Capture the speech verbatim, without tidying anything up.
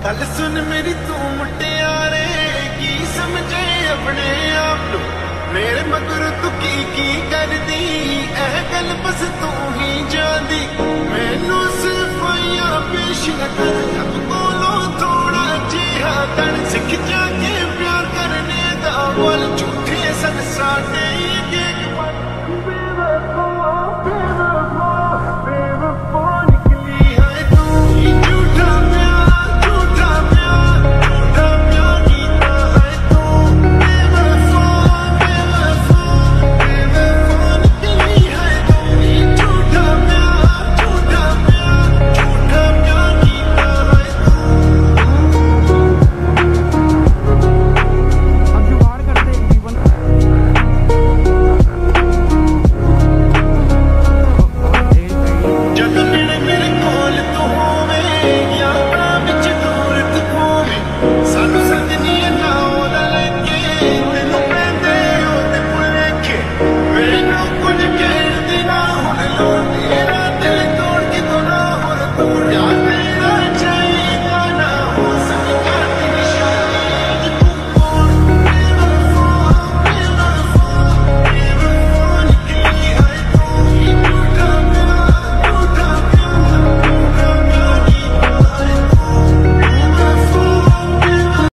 गल सुन मेरी तू मुटियारे की समझे अपने आप नू मेरे मगर तू की की कर दी गल बस तू ही जानी मैनू सिफाइयां पेश न कर